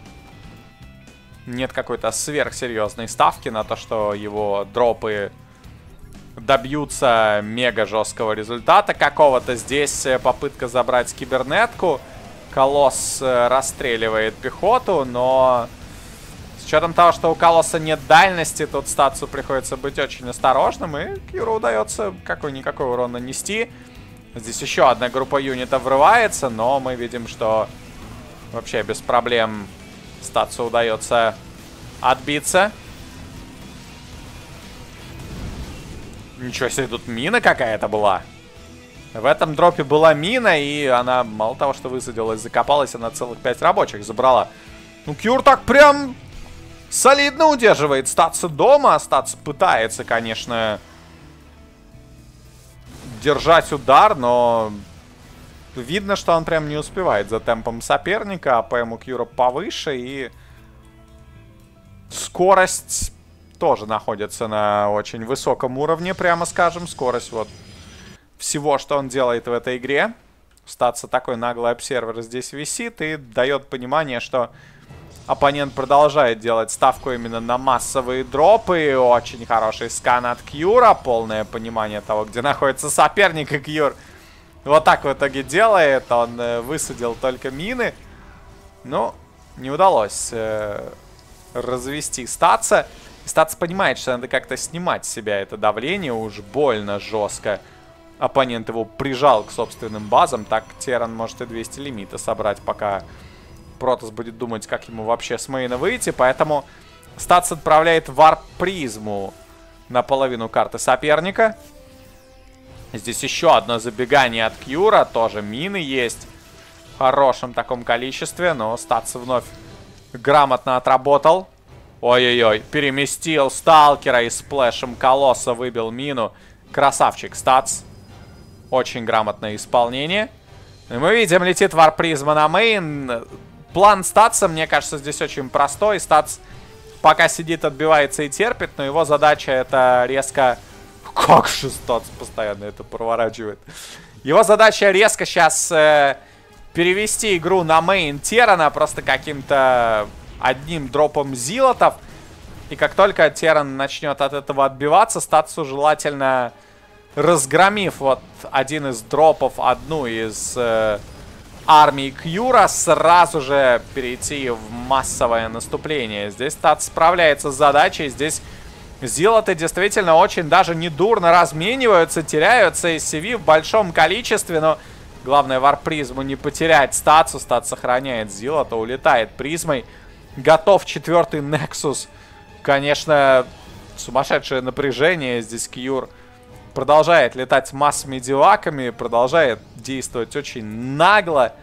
Нет какой-то сверхсерьезной ставки на то, что его дропы добьются мега жесткого результата какого-то. Здесь попытка забрать кибернетку. Колосс расстреливает пехоту, но с учетом того, что у Колосса нет дальности, тут Статсу приходится быть очень осторожным, и Кьюру удается какой-никакой урон нанести. Здесь еще одна группа юнитов врывается, но мы видим, что вообще без проблем Статсу удается отбиться. Ничего себе, тут мина какая-то была. В этом дропе была мина, и она мало того, что высадилась, закопалась, она целых 5 рабочих забрала. Ну, Кьюр так прям солидно удерживает Статса дома. Статс пытается, конечно, держать удар, но видно, что он прям не успевает за темпом соперника. АПМ у Кьюра повыше, и скорость тоже находится на очень высоком уровне, прямо скажем. Скорость вот всего, что он делает в этой игре. Статса такой наглый обсервер здесь висит и дает понимание, что оппонент продолжает делать ставку именно на массовые дропы. Очень хороший скан от Кьюра. Полное понимание того, где находится соперник, и Кьюр вот так в итоге делает. Он высадил только мины. Но не удалось развести Статса. Статс понимает, что надо как-то снимать с себя это давление. Уж больно жестко оппонент его прижал к собственным базам. Так Терран может и 200 лимита собрать, пока Протосс будет думать, как ему вообще с мейна выйти. Поэтому Статс отправляет варп-призму на половину карты соперника. Здесь еще одно забегание от Кьюра. Тоже мины есть. В хорошем таком количестве. Но Статс вновь грамотно отработал. Ой-ой-ой. Переместил сталкера и сплэшем колосса выбил мину. Красавчик Статс. Очень грамотное исполнение. И мы видим, летит варпризма на мейн. План Статса, мне кажется, здесь очень простой. Статс пока сидит, отбивается и терпит. Но его задача это резко... Как же Статс постоянно это проворачивает. Его задача резко сейчас перевести игру на мейн Террана. Просто каким-то одним дропом зилотов. И как только Терран начнет от этого отбиваться, Статсу желательно, разгромив вот один из дропов, одну из армий Кьюра, сразу же перейти в массовое наступление. Здесь Статс справляется с задачей. Здесь зилоты действительно очень даже недурно размениваются, теряются SCV в большом количестве, но главное варпризму не потерять Статсу. Статс сохраняет зилота, улетает призмой. Готов 4-й Nexus. Конечно, сумасшедшее напряжение. Здесь Кьюр продолжает летать с масс-медиаками, продолжает действовать очень нагло.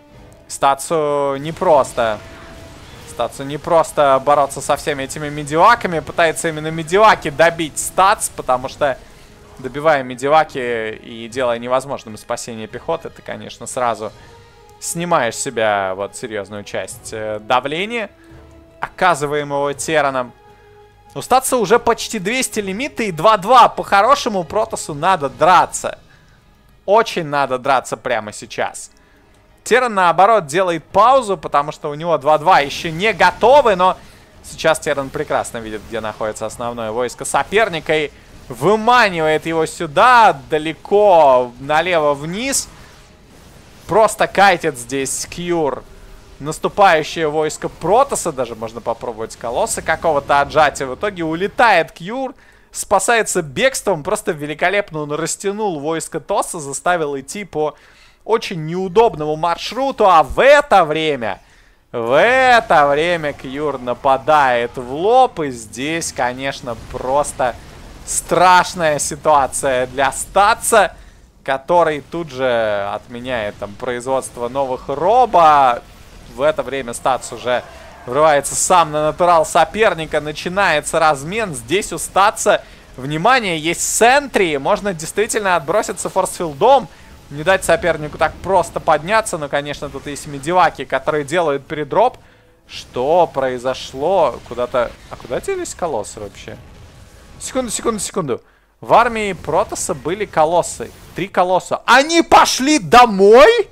Статсу непросто. Статсу непросто бороться со всеми этими медиаками. Пытается именно медиаки добить Статс, потому что, добивая медиаки и делая невозможным спасение пехоты, ты, конечно, сразу снимаешь с себя вот серьезную часть давления, оказываемого Терраном. У Статса уже почти 200 лимита и 2-2. По-хорошему Протоссу надо драться. Очень надо драться прямо сейчас. Терран, наоборот, делает паузу, потому что у него 2-2 еще не готовы, но сейчас Терран прекрасно видит, где находится основное войско соперника и выманивает его сюда, далеко налево вниз. Просто кайтит здесь Кьюр наступающее войско Протосса. Даже можно попробовать колосса какого-то отжать. И в итоге улетает Кьюр, спасается бегством. Просто великолепно он растянул войско Тосса, заставил идти по очень неудобному маршруту. А в это время Кьюр нападает в лоб. И здесь, конечно, просто страшная ситуация для Статса, который тут же отменяет там производство новых робо. В это время Статс уже врывается сам на натурал соперника. Начинается размен. Здесь у Статса, внимание, есть сентри. Можно действительно отброситься форсфилдом. Не дать сопернику так просто подняться. Но, конечно, тут есть медиваки, которые делают передроп. Что произошло? Куда-то... А куда делись колоссы вообще? Секунду. В армии Протосса были колоссы. 3 колосса. Они пошли домой?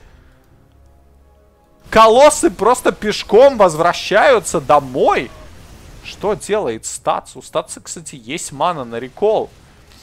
Колоссы просто пешком возвращаются домой? Что делает Статс? У Статса, кстати, есть мана на рекол.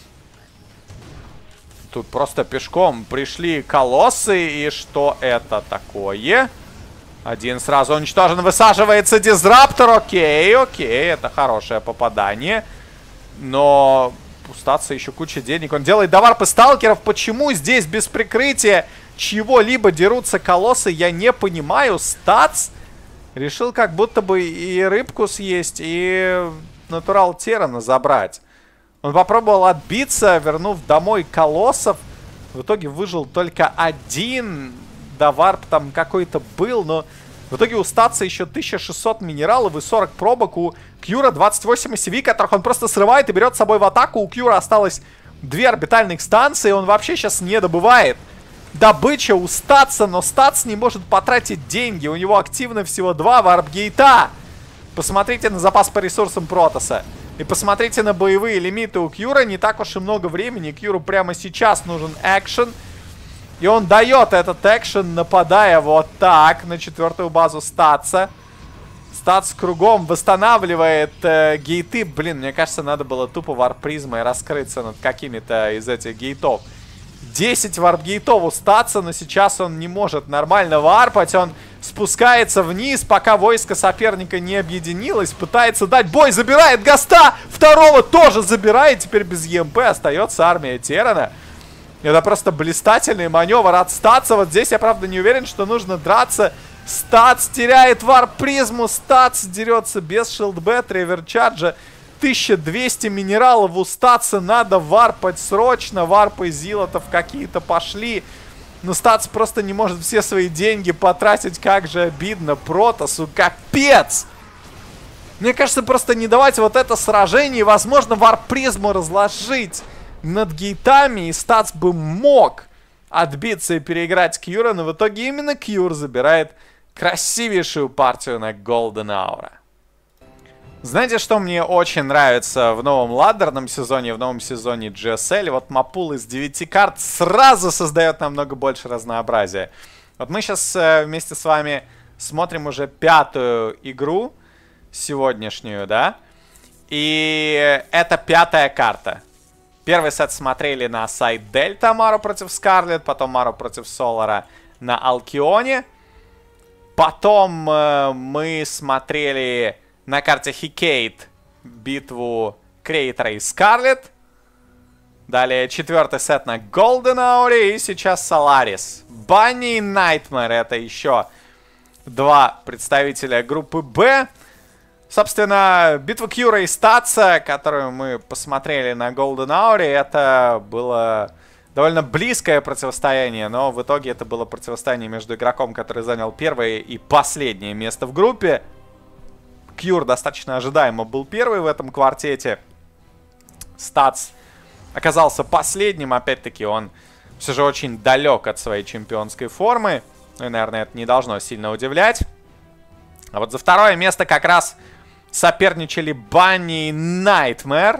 Тут просто пешком пришли колоссы. И что это такое? Один сразу уничтожен. Высаживается дизраптор. Окей. Это хорошее попадание. Но у Статса еще куча денег. Он делает доварпы сталкеров. Почему здесь без прикрытия чего-либо дерутся колоссы, я не понимаю. Статс решил как будто бы и рыбку съесть, и натурал Террана забрать. Он попробовал отбиться, вернув домой колоссов. В итоге выжил только один. Доварп там какой-то был, но в итоге у Статса еще 1600 минералов и 40 пробок. У Кьюра 28 CV, которых он просто срывает и берет с собой в атаку. У Кьюра осталось 2 орбитальных станции, он вообще сейчас не добывает. Добыча у Статса, но Статс не может потратить деньги. У него активно всего 2 варпгейта. Посмотрите на запас по ресурсам Протосса. И посмотрите на боевые лимиты у Кьюра. Не так уж и много времени. Кьюру прямо сейчас нужен экшен. И он дает этот экшен, нападая вот так на 4-ю базу Статса. Статс кругом восстанавливает гейты. Блин, мне кажется, надо было тупо варпризмой раскрыться над какими-то из этих гейтов. 10 варп-гейтов у Статса, но сейчас он не может нормально варпать. Он спускается вниз, пока войско соперника не объединилось. Пытается дать бой, забирает Гаста. Второго тоже забирает. Теперь без ЕМП остается армия Террана. Это просто блистательный маневр от Статса. Вот здесь я, правда, не уверен, что нужно драться. Статс теряет варп-призму. Статс дерется без шилдбэ, треверчарджа. 1200 минералов у Статса, надо варпать срочно. Варпы зилотов какие-то пошли. Но Статс просто не может все свои деньги потратить, как же обидно. Протасу капец! Мне кажется, просто не давать вот это сражение, и, возможно, варп-призму разложить над гейтами, и Статс бы мог отбиться и переиграть Кьюра, но в итоге именно Кьюр забирает красивейшую партию на Golden Hour. Знаете, что мне очень нравится в новом ладдерном сезоне, в новом сезоне GSL? Вот мапул из 9 карт сразу создает намного больше разнообразия. Вот мы сейчас вместе с вами смотрим уже 5-ю игру сегодняшнюю, да? И это 5-я карта. Первый сет смотрели на сайт Дельта, Мару против Скарлетт, потом Мару против Солара на Алкионе. Потом мы смотрели на карте Хикейт битву Креатора и Скарлетт. Далее 4-й сет на Golden Hour, и сейчас Соларис. Банни и Найтмэр — это еще 2 представителя группы Б. Собственно, битва Кьюра и Статса, которую мы посмотрели на Golden Hour, это было довольно близкое противостояние, но в итоге это было противостояние между игроком, который занял первое и последнее место в группе. Кьюр достаточно ожидаемо был первый в этом квартете. Статс оказался последним, опять-таки он все же очень далек от своей чемпионской формы. Ну и, наверное, это не должно сильно удивлять. А вот за второе место как раз соперничали Банни и Найтмэр.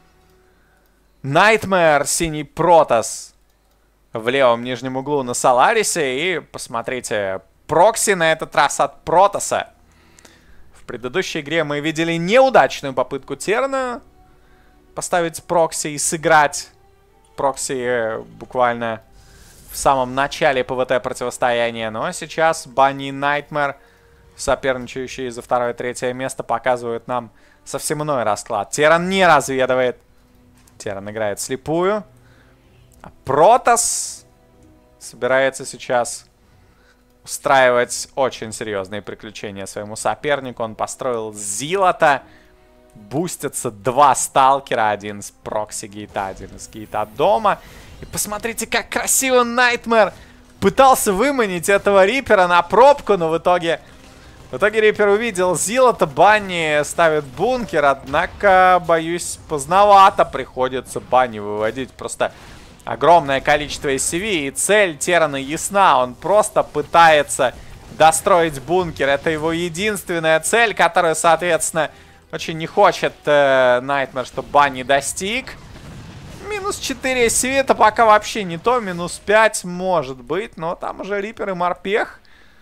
Найтмэр, синий Протас в левом нижнем углу на Соларисе. И посмотрите, прокси на этот раз от Протаса. В предыдущей игре мы видели неудачную попытку Терна поставить прокси и сыграть прокси буквально в самом начале ПВТ противостояния. Но сейчас Банни и Найтмэр, соперничающие за 2-е и 3-е место, показывают нам совсем иной расклад. Теран не разведывает. Теран играет слепую. А Протас собирается сейчас устраивать очень серьезные приключения своему сопернику. Он построил Зилота. Бустятся 2 сталкера. Один с прокси гейта, один из гейта дома. И посмотрите, как красиво Найтмэр пытался выманить этого Риппера на пробку, но в итоге Риппер увидел Зилота. Банни ставит бункер, однако, боюсь, поздновато приходится Банни выводить. Просто огромное количество SCV, и цель Терана ясна. Он просто пытается достроить бункер. Это его единственная цель, которую, соответственно, очень не хочет Найтмэр, чтобы Банни достиг. Минус 4 SCV, это пока вообще не то. Минус 5 может быть, но там уже Риппер и Морпех.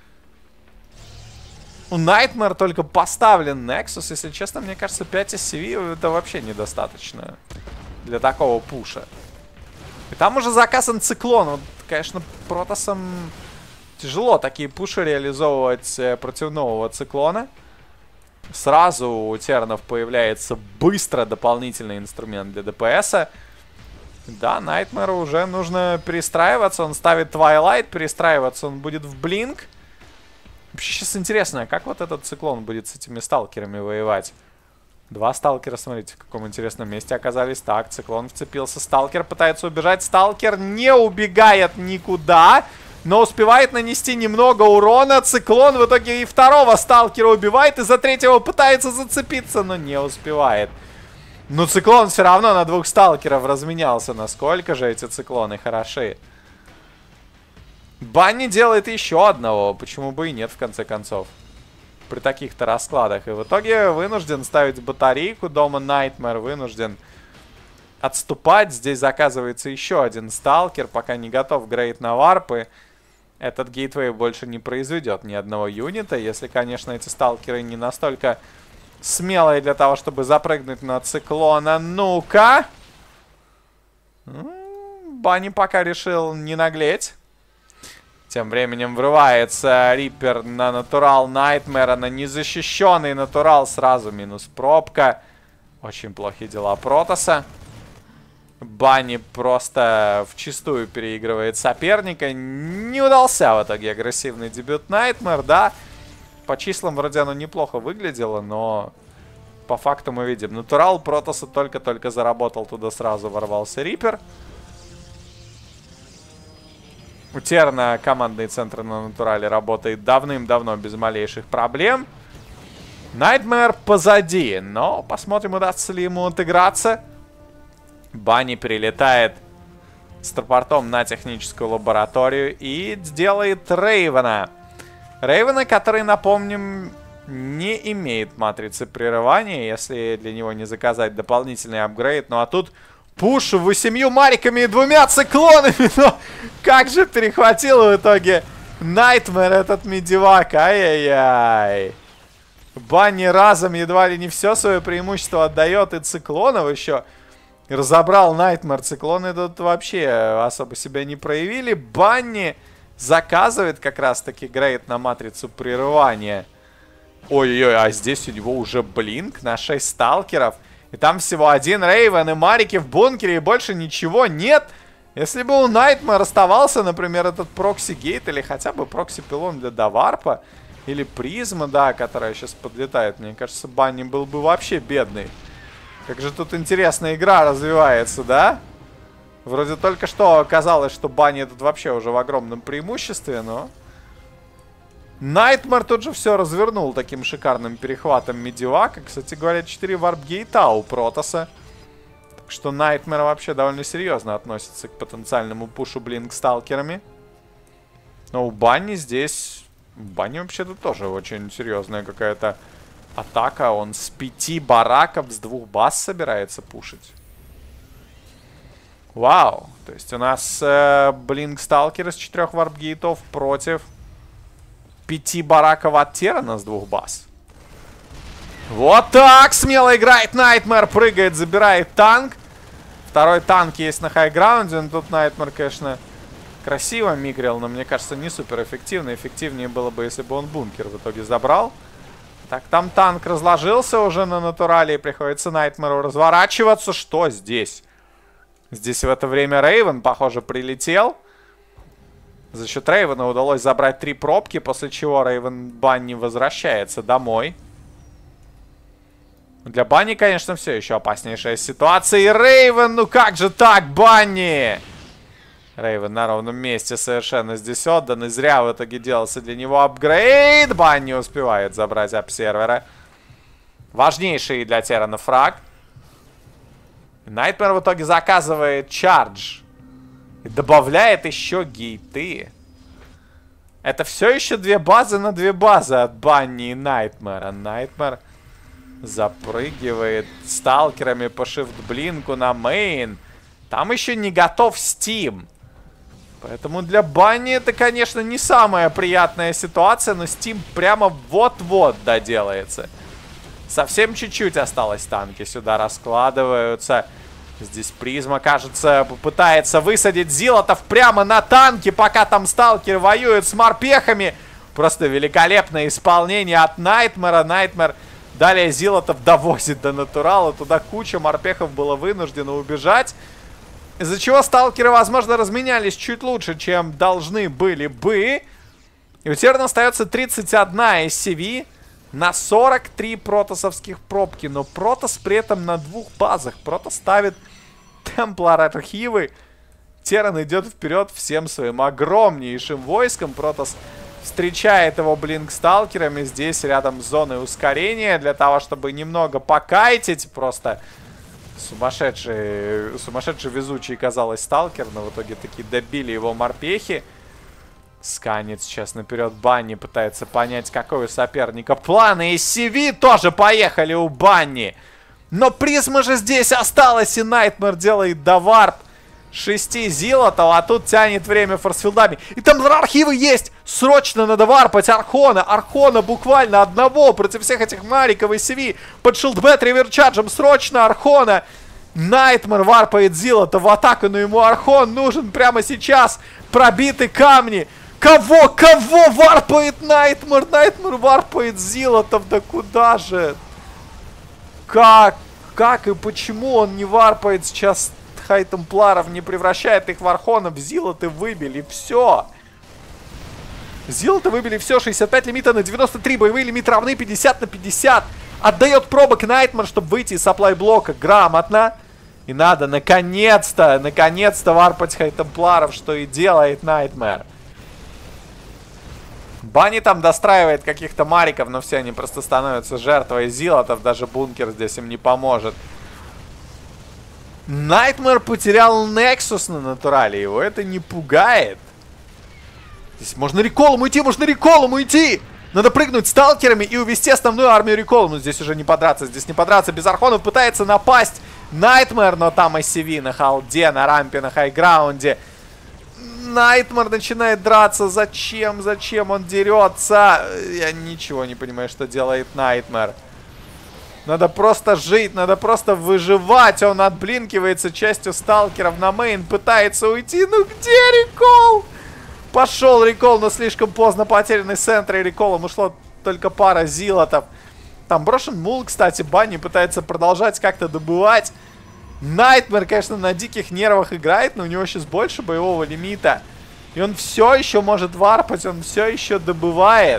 У Найтмэр только поставлен Nexus. Если честно, мне кажется, 5 SCV это вообще недостаточно для такого пуша. И там уже заказан циклон. Вот, конечно, Протасом тяжело такие пуши реализовывать против нового циклона. Сразу у Тернов появляется быстро дополнительный инструмент для ДПСа. Да, Найтмэру уже нужно перестраиваться. Он ставит Twilight, перестраиваться он будет в Блинк. Вообще сейчас интересно, как вот этот циклон будет с этими сталкерами воевать? 2 сталкера, смотрите, в каком интересном месте оказались. Так, циклон вцепился, сталкер пытается убежать. Сталкер не убегает никуда, но успевает нанести немного урона. Циклон в итоге и 2-го сталкера убивает, и за 3-го пытается зацепиться, но не успевает. Но циклон все равно на 2 сталкеров разменялся. Насколько же эти циклоны хороши. Банни делает еще одного. Почему бы и нет, в конце концов. При таких-то раскладах. И в итоге вынужден ставить батарейку дома. Найтмэр вынужден отступать. Здесь заказывается еще один сталкер. Пока не готов грейд на варпы. Этот гейтвей больше не произведет ни одного юнита. Если, конечно, эти сталкеры не настолько смелые для того, чтобы запрыгнуть на циклона. Ну-ка! Банни пока решил не наглеть. Тем временем врывается Риппер на натурал Найтмэра, на незащищенный натурал. Сразу минус пробка. Очень плохие дела Протаса. Банни просто вчистую переигрывает соперника. Не удался в итоге агрессивный дебют Найтмэр, да. По числам вроде оно неплохо выглядело, но по факту мы видим. Натурал Протоса только-только заработал, туда сразу ворвался Риппер. У Терна командный центр на натурале работает давным-давно без малейших проблем. Найтмэр позади, но посмотрим, удастся ли ему отыграться. Банни перелетает с тропортом на техническую лабораторию и сделает Рейвена. Рейвена, который, напомним, не имеет матрицы прерывания, если для него не заказать дополнительный апгрейд. Ну а тут пуш 8 мариками и 2 циклонами. Но как же перехватил в итоге Найтмэр этот медивак. Ай-яй-яй. Банни разом едва ли не все свое преимущество отдает. И циклонов еще разобрал Найтмэр. Циклоны тут вообще особо себя не проявили. Банни заказывает как раз-таки грейд на матрицу прерывания. Ой-ой-ой, а здесь у него уже блинк на 6 сталкеров. И там всего один Рейвен и марики в бункере, и больше ничего нет. Если бы у Найтмэр оставался, например, этот прокси-гейт, или хотя бы прокси-пилон для доварпа, или призма, да, которая сейчас подлетает, мне кажется, Банни был бы вообще бедный. Как же тут интересная игра развивается, да? Вроде только что оказалось, что Банни тут вообще уже в огромном преимуществе, но... Найтмэр тут же все развернул таким шикарным перехватом медивака. Кстати говоря, 4 варп-гейта у Протоса. Так что Найтмэр вообще довольно серьезно относится к потенциальному пушу блинк сталкерами. Но у Банни здесь... У Банни вообще-то тоже очень серьезная какая-то атака. Он с 5 бараков, с 2 баз собирается пушить. Вау. То есть у нас блинк сталкеры с 4 варп-гейтов против 5 бараков от Террана с 2 баз. Вот так смело играет Найтмэр. Прыгает, забирает танк. Второй танк есть на хайграунде. Но тут Найтмэр, конечно, красиво мигрил, но мне кажется, не супер эффективно. Эффективнее было бы, если бы он бункер в итоге забрал. Так, там танк разложился уже на натурале. И приходится Найтмэру разворачиваться. Что здесь? Здесь в это время Рейвен, похоже, прилетел. За счет Рейвена удалось забрать 3 пробки, после чего Рейвен Банни возвращается домой. Для Банни, конечно, все еще опаснейшая ситуация. И Рейвен, ну как же так, Банни? Рейвен на ровном месте совершенно здесь отдан. И зря в итоге делался для него апгрейд. Банни успевает забрать обсервера. Важнейший для Террана фраг. Найтмэр в итоге заказывает чардж. И добавляет еще гейты. Это все еще 2 базы на 2 базы от Банни и Найтмэра. Найтмэр запрыгивает сталкерами по шифт-блинку на мейн. Там еще не готов Steam. Поэтому для Банни это, конечно, не самая приятная ситуация. Но Steam прямо вот-вот доделается. Совсем чуть-чуть осталось, танки сюда раскладываются. Здесь призма, кажется, попытается высадить зилотов прямо на танке, пока там сталкер воюет с морпехами. Просто великолепное исполнение от Найтмэра. Найтмэр далее зилотов довозит до натурала. Туда куча морпехов было вынуждено убежать. Из-за чего сталкеры, возможно, разменялись чуть лучше, чем должны были бы. И у Терна остается 31 SCV на 43 протосовских пробки. Но Протос при этом на 2 базах. Протос ставит Темплар архивы. Терран идет вперед всем своим огромнейшим войском. Протос встречает его блинк сталкерами здесь рядом с зоной ускорения. Для того, чтобы немного покайтить. Просто сумасшедший везучий, казалось, сталкер. Но в итоге таки добили его морпехи. Сканит сейчас наперед Банни, пытается понять, какой у соперника план. И CV тоже поехали у Банни. Но призма же здесь осталась, и Найтмэр делает доварп 6 зилотов, а тут тянет время форсфилдами. И там архивы есть! Срочно надо варпать Архона! Архона буквально одного против всех этих мариков и CV. Под шилдбэт реверчарджем срочно Архона! Найтмэр варпает зилота в атаку, но ему Архон нужен прямо сейчас. Пробиты камни. Кого варпает Найтмэр? Найтмэр варпает зилотов. Да куда же? Как и почему он не варпает сейчас хай-темпларов, не превращает их в архонов? Зилоты выбили все. Зилоты выбили все. 65 лимита на 93. Боевые лимиты равны 50 на 50. Отдает пробок Найтмер, чтобы выйти из сапплай-блока грамотно. И надо наконец-то варпать Хайтемпларов, что и делает Найтмер. Банни там достраивает каких-то мариков, но все они просто становятся жертвой зилотов. Даже бункер здесь им не поможет. Найтмер потерял Нексус на натурале. Его это не пугает. Здесь можно реколом уйти, Надо прыгнуть сталкерами и увести основную армию реколом. Но здесь уже не подраться, Без архонов пытается напасть Найтмер, но там ICV на халде, на рампе, на хайграунде. Найтмер начинает драться. Зачем он дерется? Я ничего не понимаю, что делает Найтмер. Надо просто жить, надо просто выживать. Он отблинкивается частью сталкеров на мейн, пытается уйти. Ну где рекол? Пошел рекол, но слишком поздно. Потерянный центр, и реколом ушло только пара зилотов. Там брошен мул, кстати. Банни пытается продолжать как-то добывать. Найтмер, конечно, на диких нервах играет, но у него сейчас больше боевого лимита. И он все еще может варпать, он все еще добывает.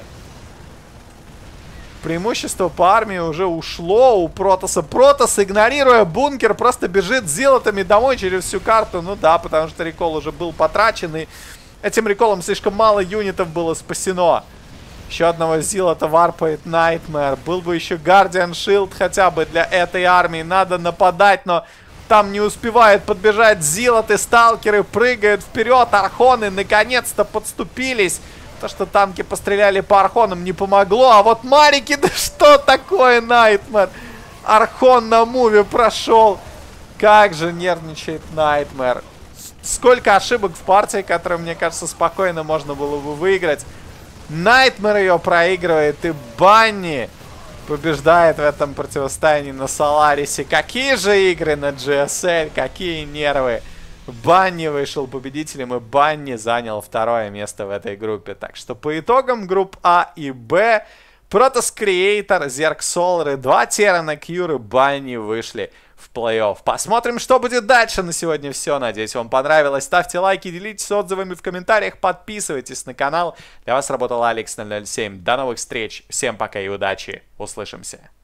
Преимущество по армии уже ушло у Протоса. Протос, игнорируя бункер, просто бежит с зилотами домой через всю карту. Ну да, потому что рекол уже был потрачен, и этим реколом слишком мало юнитов было спасено. Еще одного зилота варпает Найтмер. Был бы еще Guardian Shield хотя бы для этой армии. Надо нападать, но там не успевают подбежать зилоты. Сталкеры прыгают вперед. Архоны наконец-то подступились. То, что танки постреляли по архонам, не помогло. А вот марики, да что такое, Найтмер? Архон на муве прошел. Как же нервничает Найтмер. Сколько ошибок в партии, которые, мне кажется, спокойно можно было бы выиграть. Найтмер ее проигрывает, и Банни побеждает в этом противостоянии на Соларисе. Какие же игры на GSL, какие нервы. Банни вышел победителем, и Банни занял второе место в этой группе. Так что по итогам групп А и Б, Протос Креатор, Зерк Солар и 2 Террана Кьюры Банни вышли в плей-офф. Посмотрим, что будет дальше. На сегодня все. Надеюсь, вам понравилось. Ставьте лайки, делитесь отзывами в комментариях, подписывайтесь на канал. Для вас работал Алекс 007. До новых встреч. Всем пока и удачи. Услышимся.